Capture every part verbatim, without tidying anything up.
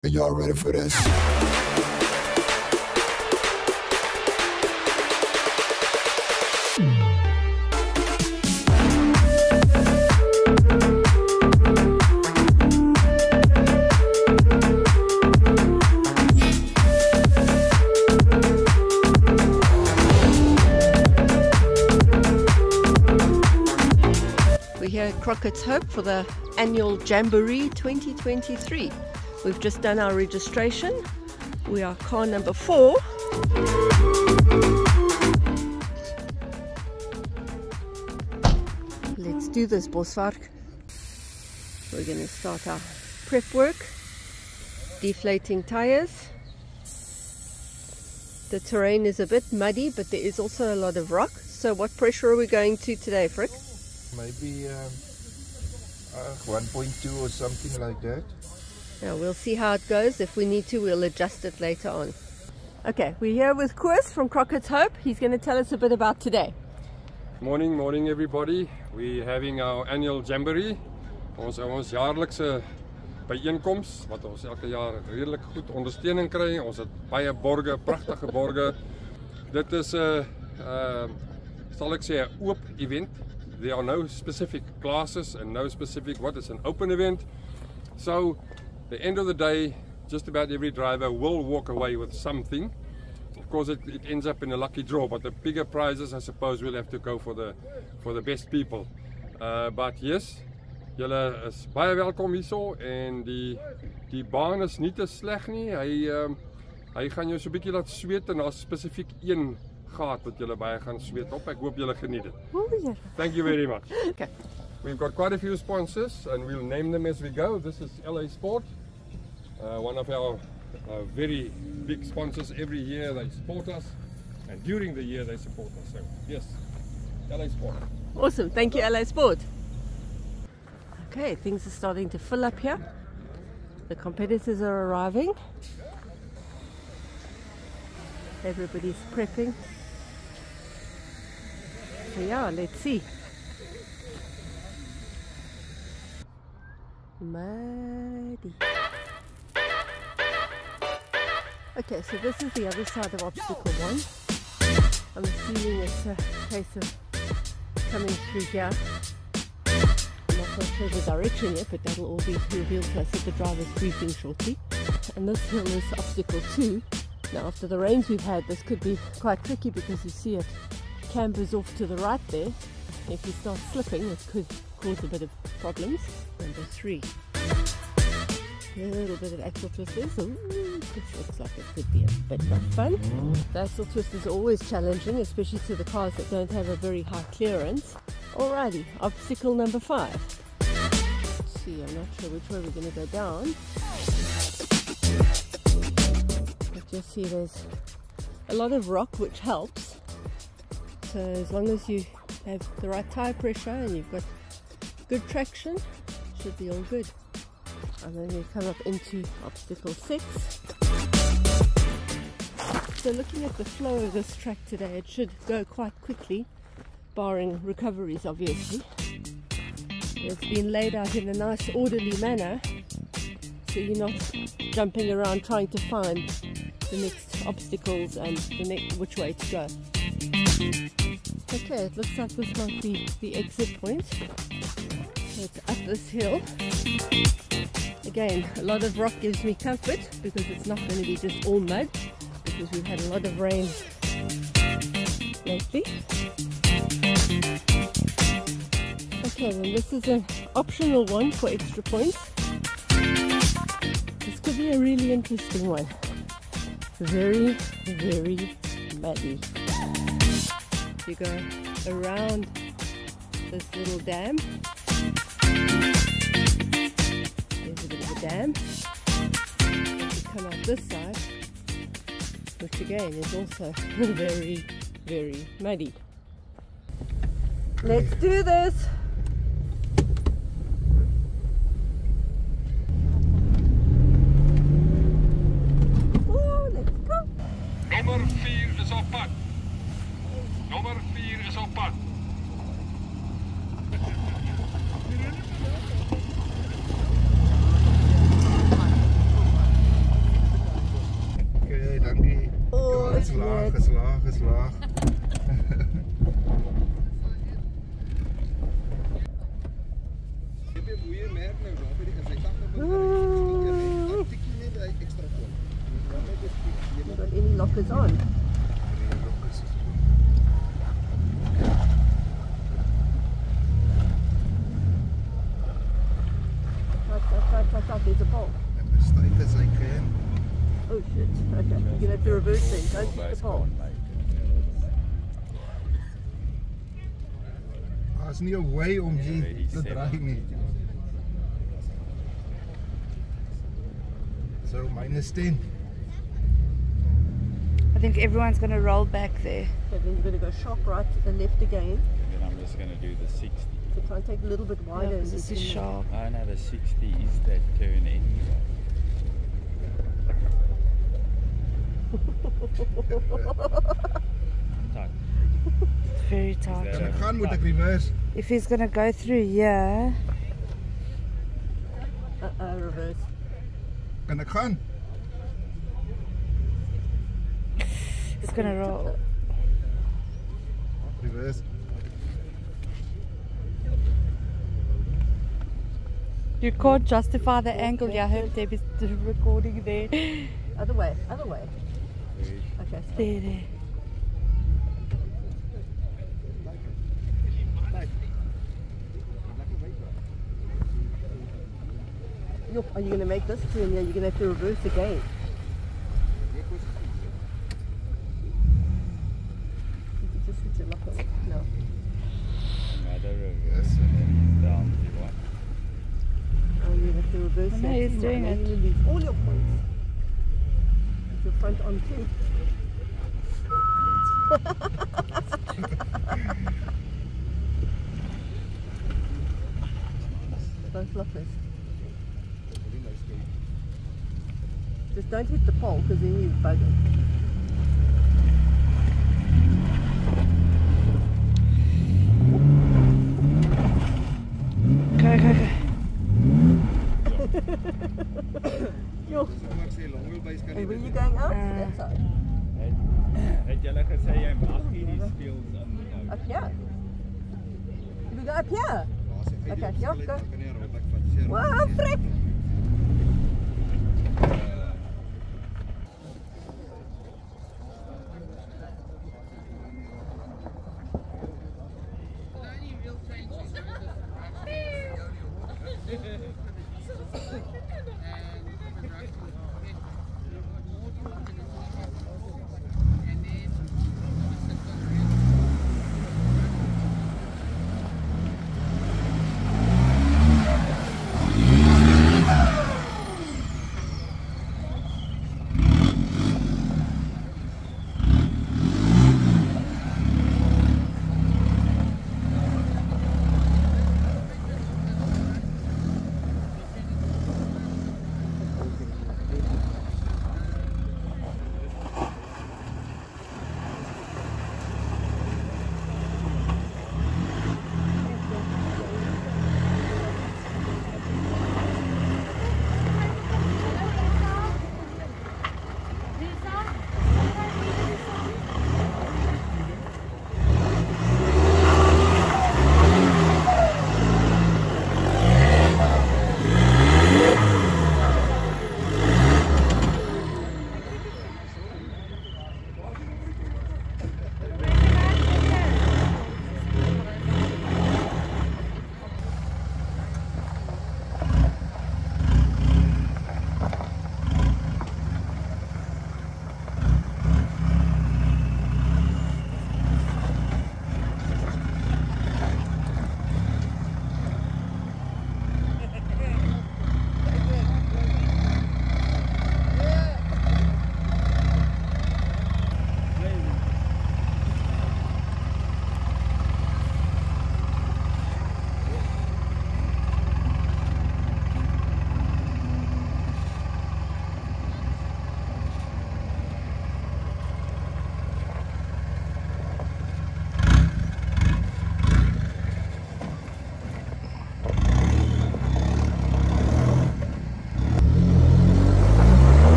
Are y'all ready for this? We're here at Crockerts Hope for the annual Jamboree twenty twenty-three. We've just done our registration. We are car number four. Let's do this, Bosvark. We're going to start our prep work. Deflating tires. The terrain is a bit muddy, but there is also a lot of rock. So what pressure are we going to today, Frick? Maybe um, uh, one point two or something like that. Now we'll see how it goes. If we need to, we'll adjust it later on. Okay, we're here with Koos from Crockerts Hope. He's going to tell us a bit about today. Morning, morning everybody. We're having our annual Jamboree. Ons ons jaarlikse byeenkoms wat ons elke jaar redelik goed ondersteuning kry. Ons het baie borge, pragtige borge. Dit is 'n uh, sal ek sê 'n oop event. There are no specific classes and no specific what is an open event. So at the end of the day, just about every driver will walk away with something. Of course, it, it ends up in a lucky draw, but the bigger prizes, I suppose, we'll have to go for the for the best people. Uh, but yes, julle is baie welkom hierso en die die baan is nie te sleg nie. Hy um, hy gaan jou so 'n bietjie laat sweet en daar's spesifiek een gaat wat julle baie gaan sweet op. Ek hoop julle geniet dit. Thank you very much. Okay. We've got quite a few sponsors and we'll name them as we go. This is L A Sport, uh, one of our uh, very big sponsors. Every year they support us and during the year they support us. So yes, L A Sport. Awesome. Thank you, L A Sport. Okay, things are starting to fill up here. The competitors are arriving. Everybody's prepping. So yeah, let's see. Muddy. Okay, so this is the other side of obstacle one. I'm assuming it's a case of coming through here. I'm not quite sure the direction yet, but that'll all be revealed to us at the driver's briefing shortly. And this hill is obstacle two. Now after the rains we've had, this could be quite tricky because you see it cambers off to the right there. If you start slipping, it could cause a bit of problems. Number three. A little bit of axle twisters. Ooh, this looks like it could be a bit of fun. The axle twisters are always challenging, especially to the cars that don't have a very high clearance. Alrighty, obstacle number five. Let's see, I'm not sure which way we're going to go down. But you'll see there's a lot of rock, which helps. So as long as you have the right tire pressure and you've got good traction, should be all good. And then we come up into obstacle six. So looking at the flow of this track today, it should go quite quickly, barring recoveries obviously. It's been laid out in a nice orderly manner, so you're not jumping around trying to find the next obstacles and the next which way to go. Okay, it looks like this might be the exit point. So it's up this hill. Again, a lot of rock gives me comfort because it's not going to be just all mud, because we've had a lot of rain lately. Okay, then this is an optional one for extra points. This could be a really interesting one. Very, very muddy. You go around this little dam. There's a bit of a dam. And you come out this side, which again is also very, very muddy. Let's do this! Oh, let's go! Nummer vier is op pad. Nummer vier is op pad. geslaag. You got any lockers on? Right, right, right, right, right, there's a pole. As tight as I can. Oh shit, okay, you're going to have to reverse then, don't hit the pole. Daar's nie 'n way om hier te draai nie. So minus ten. I think everyone's going to roll back there. Okay, then you're going to go sharp right and left again. And then I'm just going to do the sixty. So try and take a little bit wider. Yeah, and 'cause this get is in there. sharp. Oh no, the sixty is that turn anyway. Tight. It's very tight. Kan ek gaan moet ek reverse? If he's going to go through here, Uh-uh, reverse. Kan ek gaan? he's going to roll. Reverse. You can't justify the angle. Yeah, I heard Debbie's recording there. Other way, other way. Okay, stop. There, there. Look, are you going to make this turn? Yeah, you're going to have to reverse again. You could just switch your locker. No. Another reverse and then he's down to one. Oh, you have to reverse I that know he's too. doing Now it. you will lose all your points. With your front on too. Both lockers. Just don't hit the pole because then you bug it. Go, go, go. Yo. And where are you going out? Uh, That side. Het julle gesê jy mag nie die speels aan die Up here. We go up here. Okay, yeah, go. Wow, frick!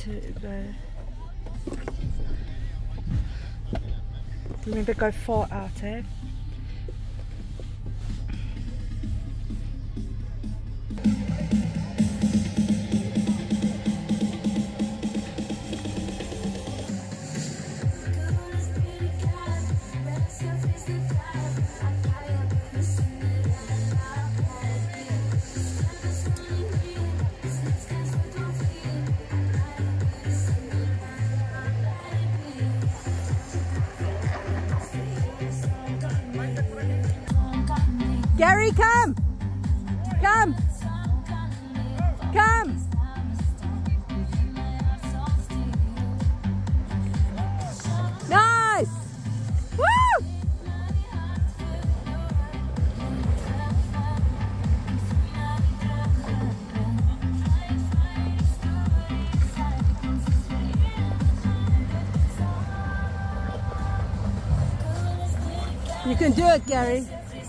to go. Remember, go far out, eh? Gary, come! Come! Come! Nice! Woo! You can do it, Gary.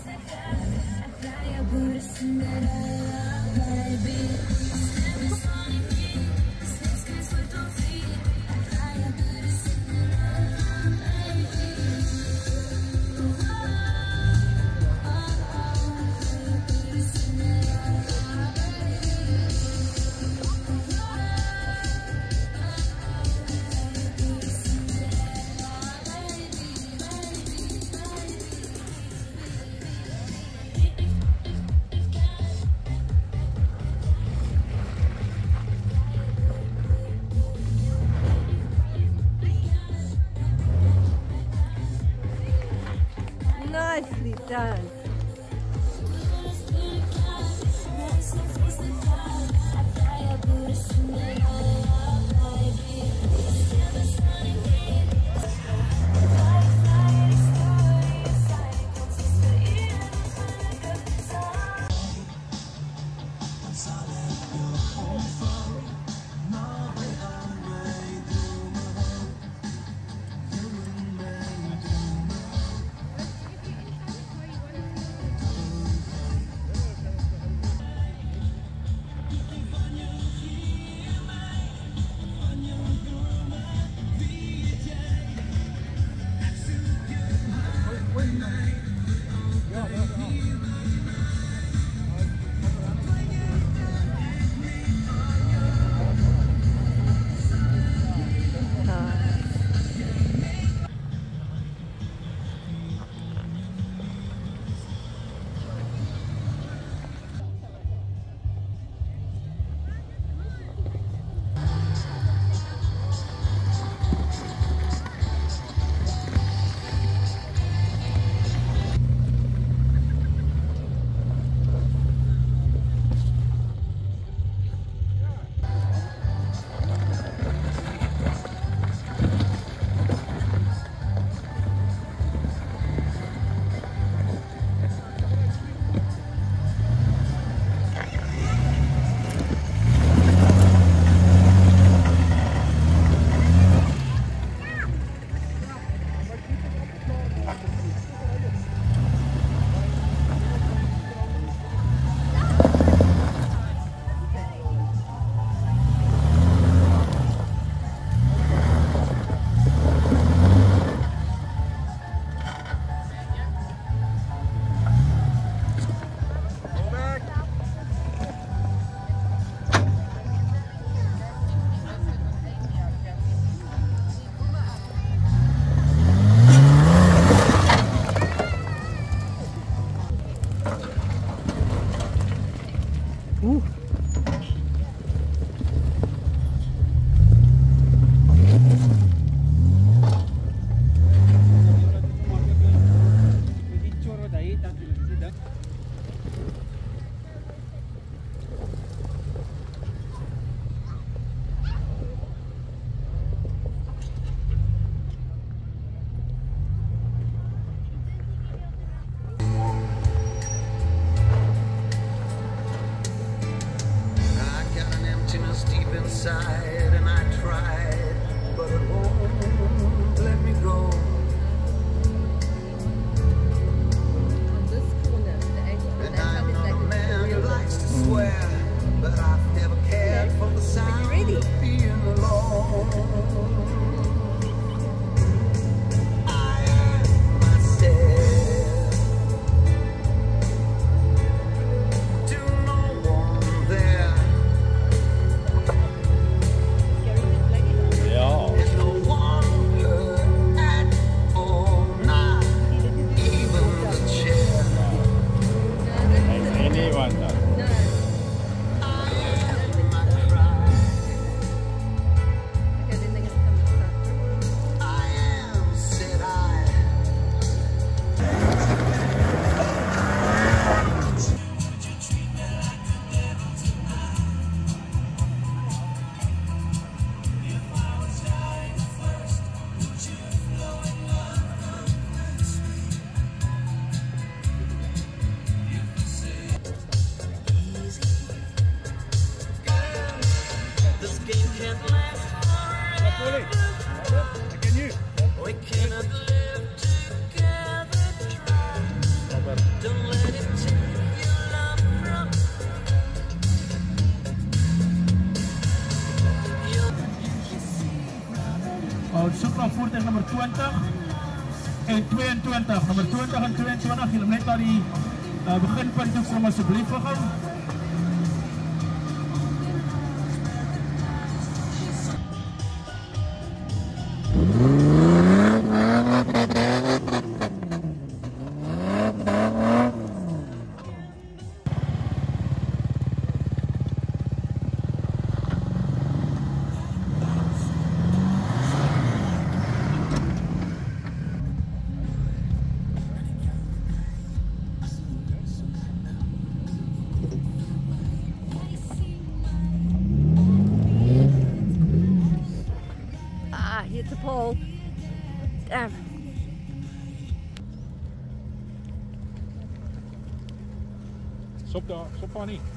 Nicely done. eenentwintig en tweeëntwintig. Nommer twintig en tweeëntwintig, julle net na die uh, beginpunt toe kom asseblief vir gou. Here's the pole. Damn. Stop daar, stop daar nie.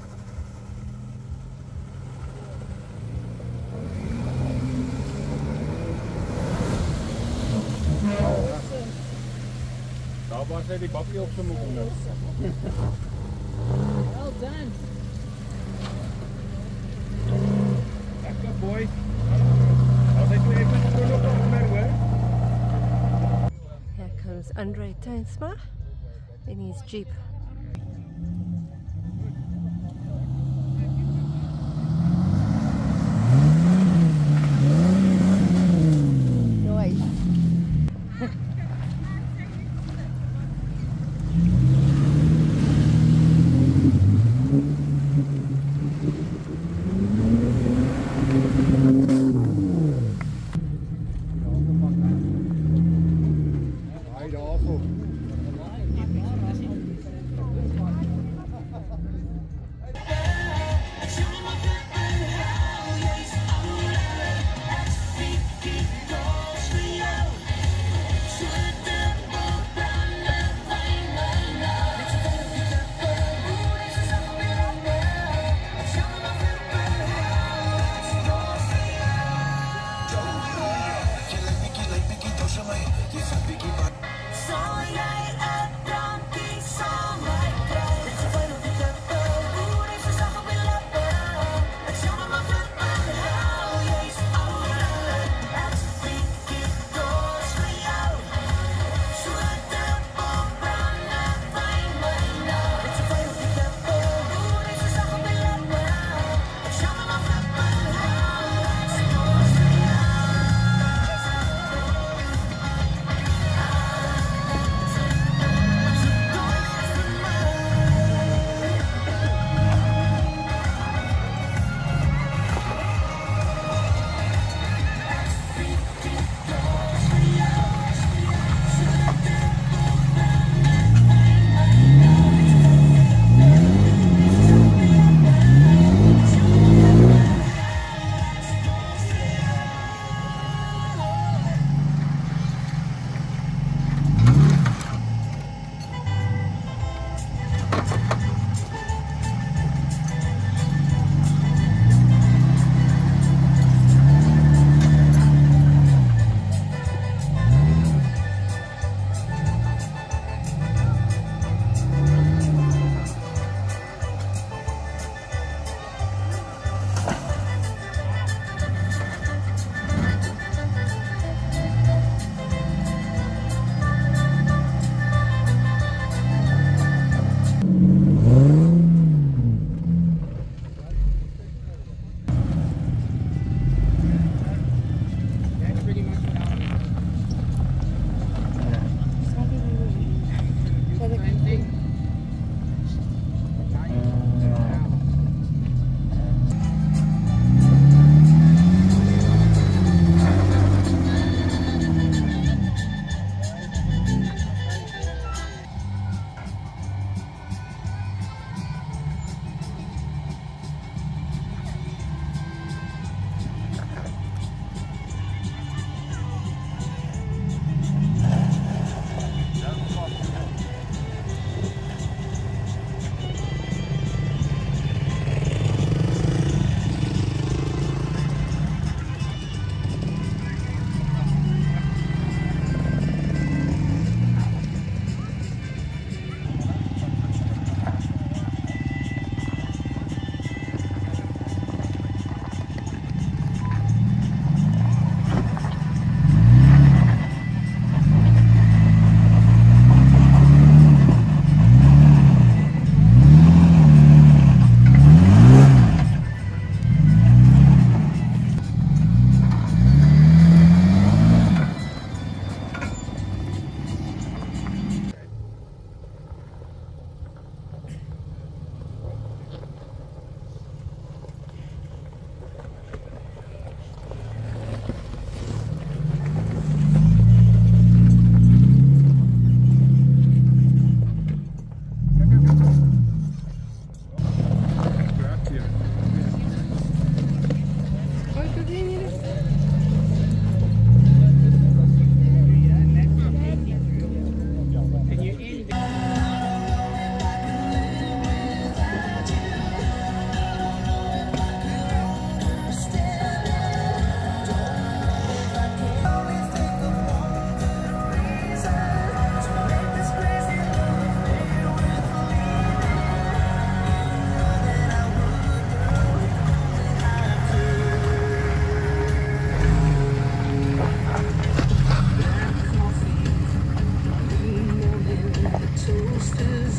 Daar was hy die bakkie op sy moek onder. Well done. Lekker boy. As hy toe even nog onder hoor. Here comes Andre Tuinsma in his Jeep. Noise.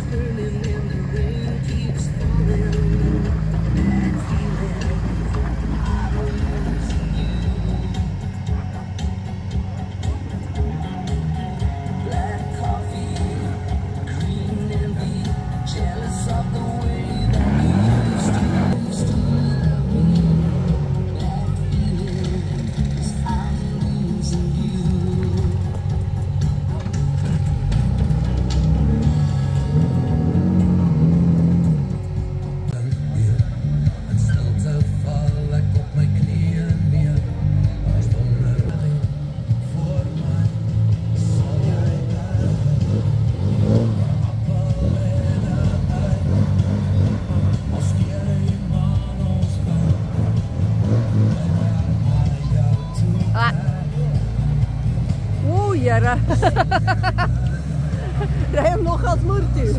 Jere. Rij hem nog als moer toe.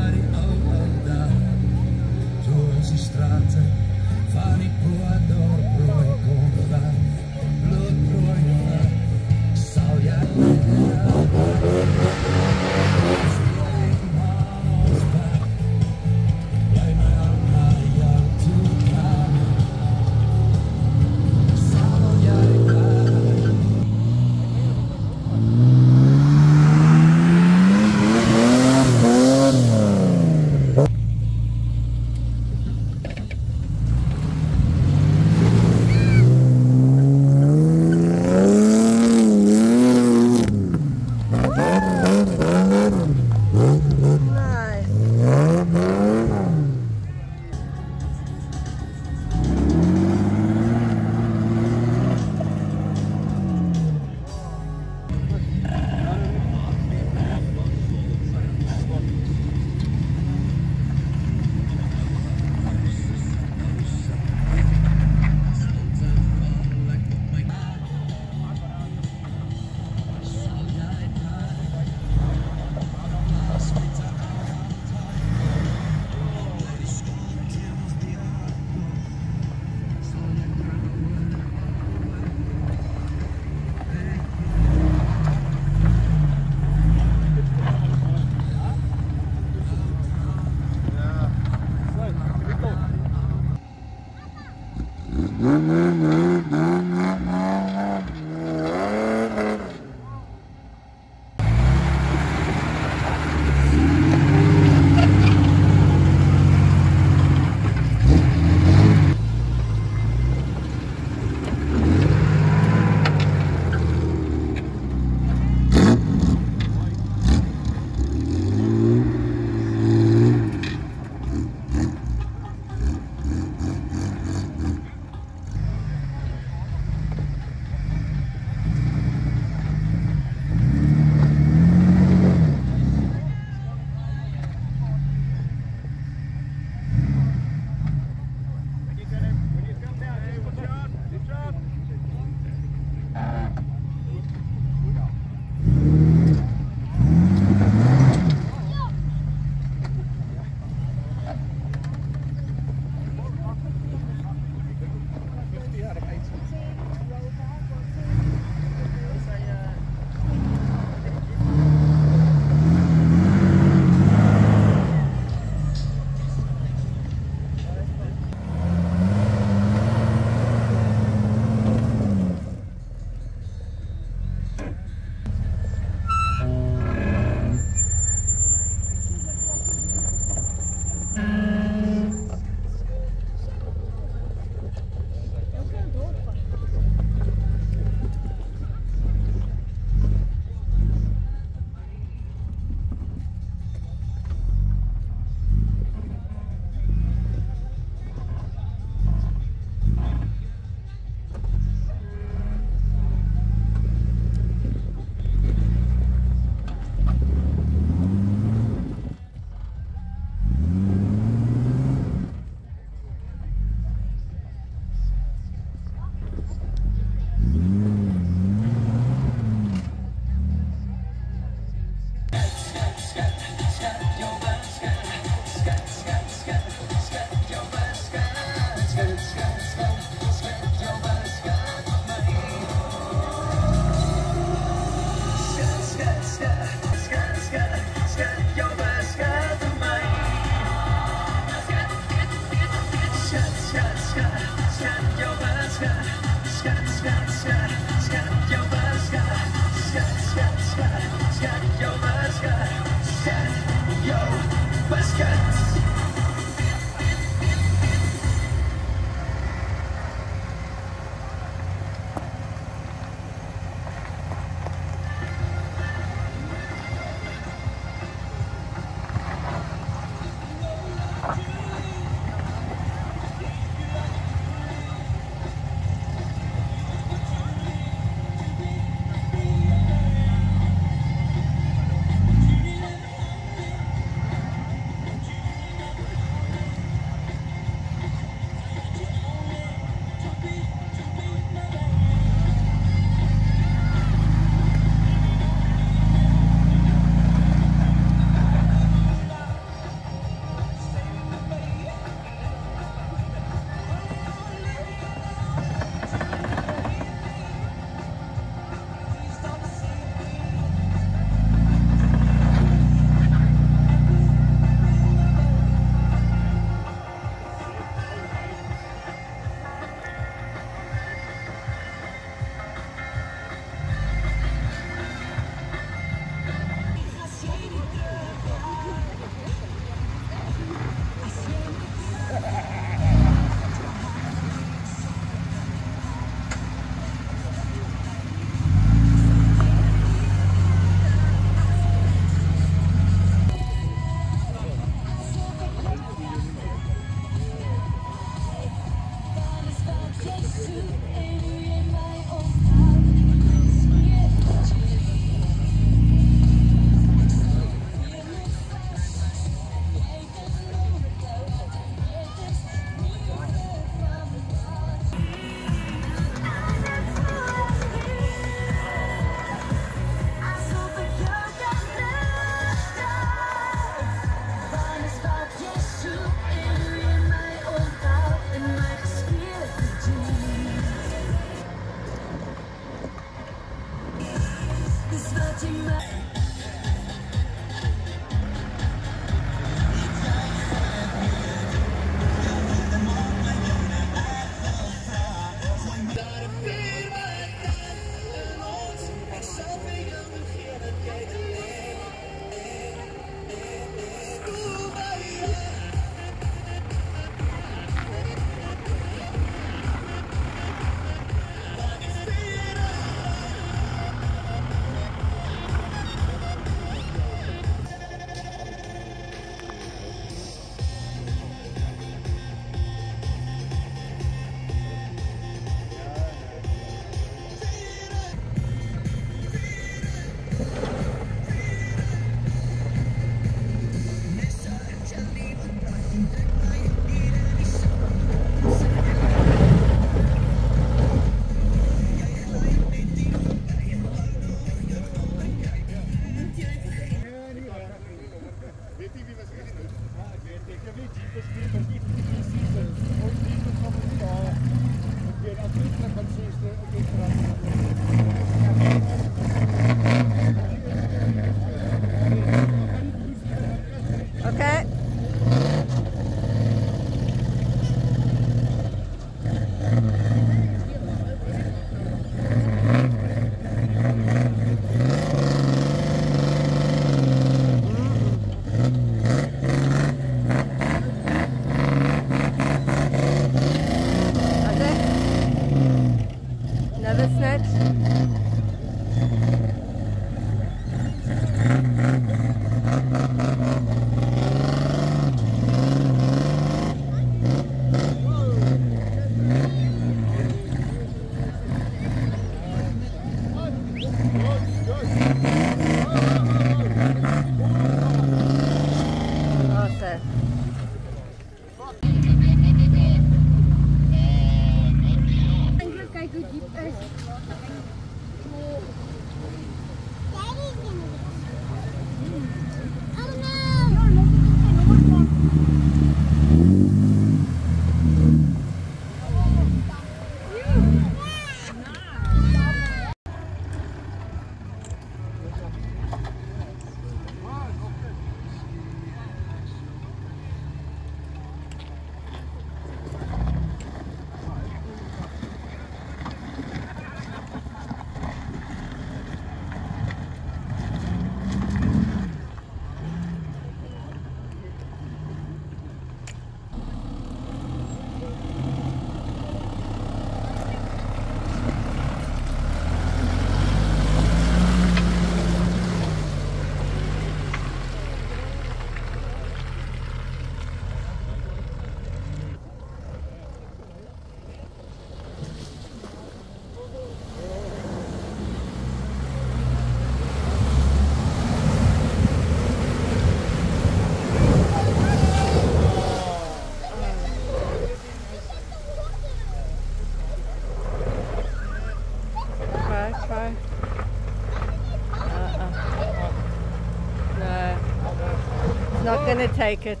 gonna take it.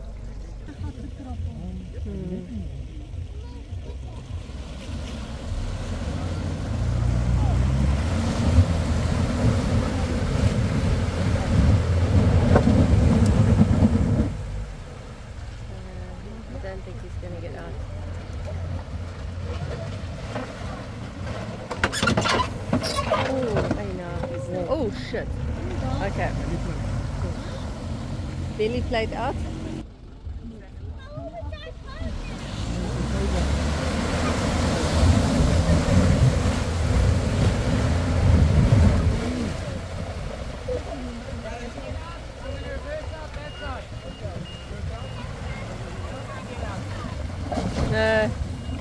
Hmm. I don't think he's gonna get out. Oh, I know. Oh shit. Okay. Belly plate out. No.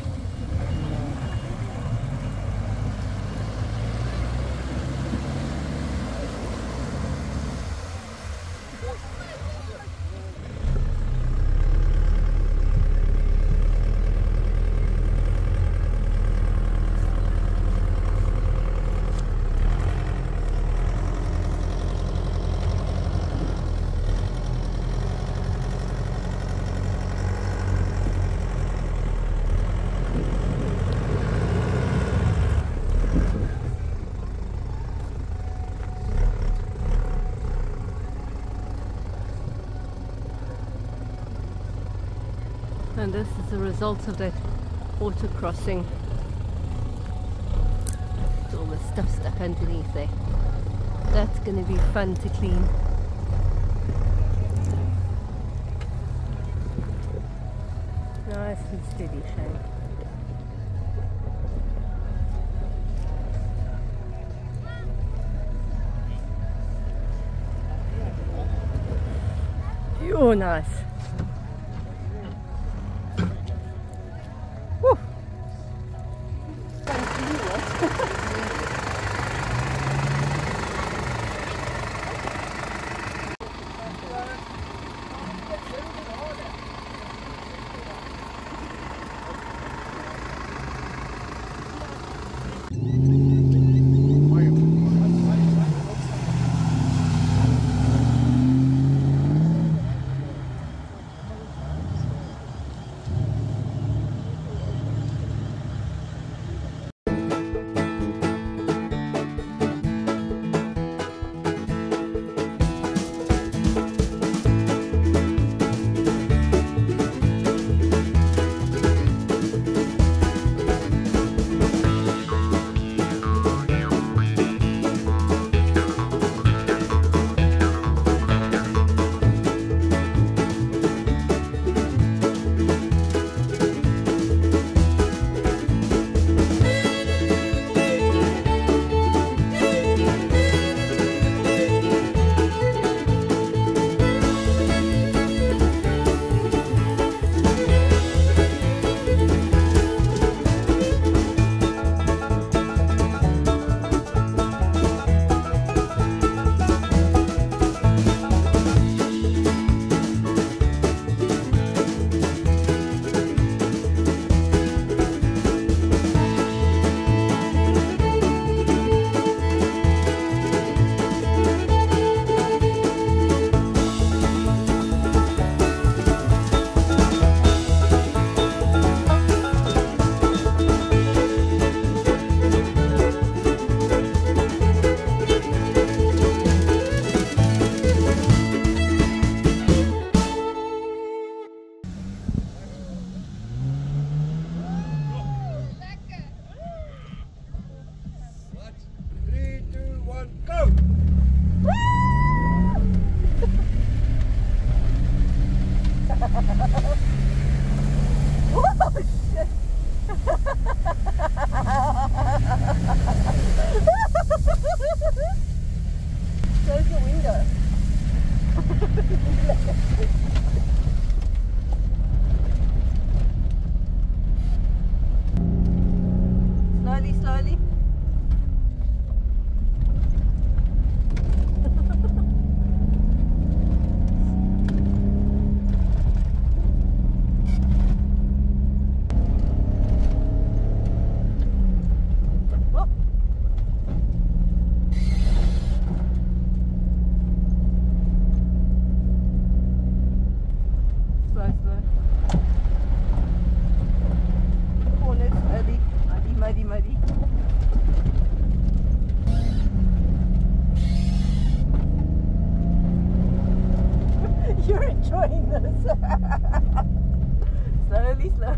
And this is the result of that water crossing. All the stuff stuck underneath there. That's going to be fun to clean. Nice and steady, Shane. You're nice.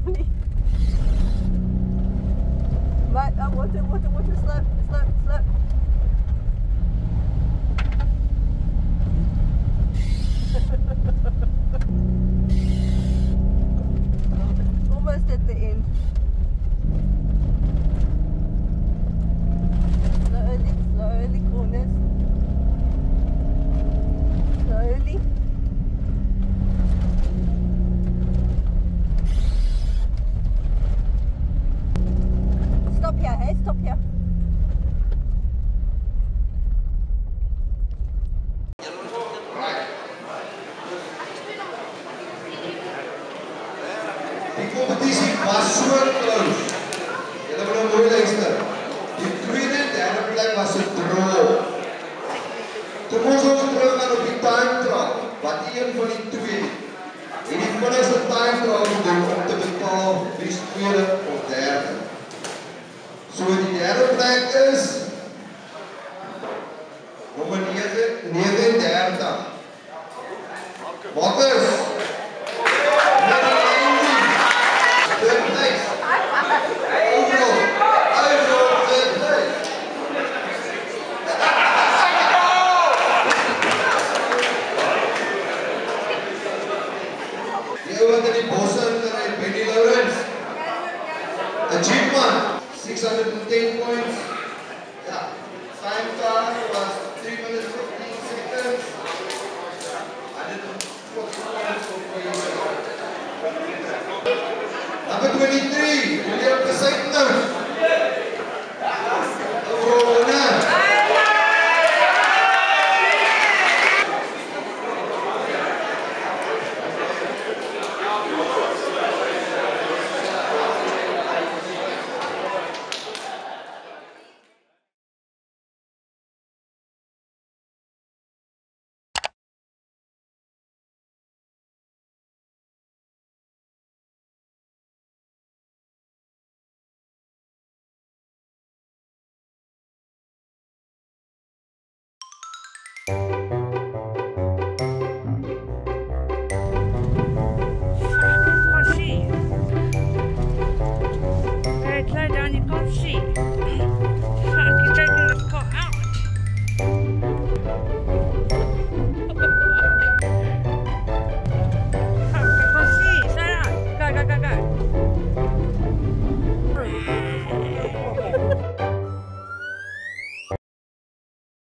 funny. Right, uh, water, water, water, slow, slow, slow. Almost at the end. Slowly, slowly corners. Slowly. Stop here, hey, stop here. Die competitie was so close. Julle moet nou mooi luister. Die tweede en derde plek was 'n draw. Toe moes ons terug gaan op die time trial, wat een van die twee en die vinnigste time trial gedoen om te bepaal wie is tweede of derde. So die derde plek is nommer negenendertig. Wat is? Third place. Overall. Overall third place. Die ou wat in die bosse gery, Benny Lawrence. A cheap man. six hundred ten points. Yeah. Time car was three minutes fifteen seconds. I did forty points for you. Number twenty-three, William Pesaytner.